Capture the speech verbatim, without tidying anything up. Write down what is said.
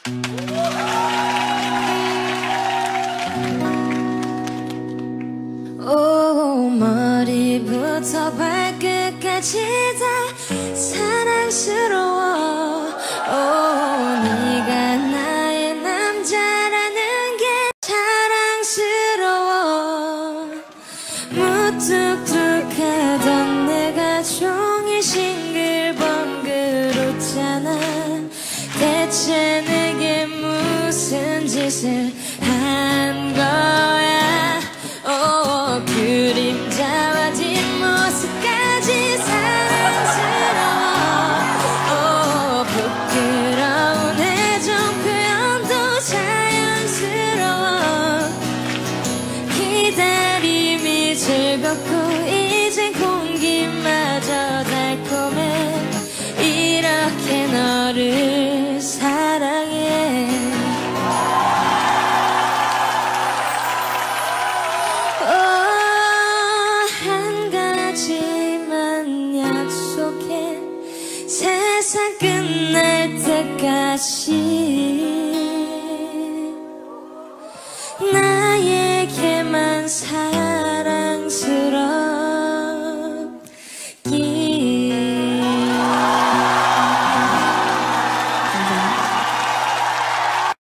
오, 머리부터 발끝까지 다 사랑스러워. 오, 네가 나의 남자라는 게 자랑스러워. 무뚝뚝하던 내가 종일 싱글벙글 웃잖아. 대체 내게 무슨 짓을 한 거야. 오, 그림자와 뒷모습까지 사랑스러워. 오, 부끄러운 애정 표현도 자연스러워. 기다림이 즐겁고 이젠 공기마저 달콤해. 이렇게 너를 사랑해. 오, 한 가지만 약속해. 세상 끝날 때까지